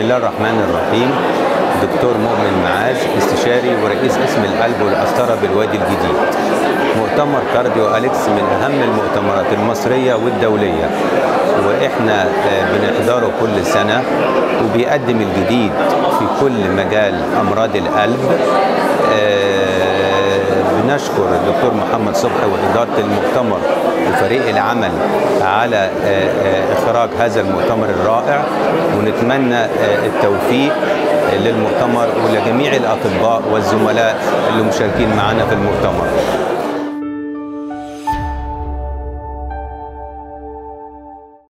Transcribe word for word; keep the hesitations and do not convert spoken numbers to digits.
الله الرحمن الرحيم. دكتور مؤمن معاذ، استشاري ورئيس قسم القلب والقسطرة بالوادي الجديد. مؤتمر كارديو أليكس من أهم المؤتمرات المصرية والدولية، وإحنا بنحضره كل سنة، وبيقدم الجديد في كل مجال أمراض القلب. بنشكر الدكتور محمد صبحي وإدارة المؤتمر وفريق العمل على إخراج هذا المؤتمر الرائع، ونتمنى التوفيق للمؤتمر ولجميع الأطباء والزملاء اللي مشاركين معنا في المؤتمر.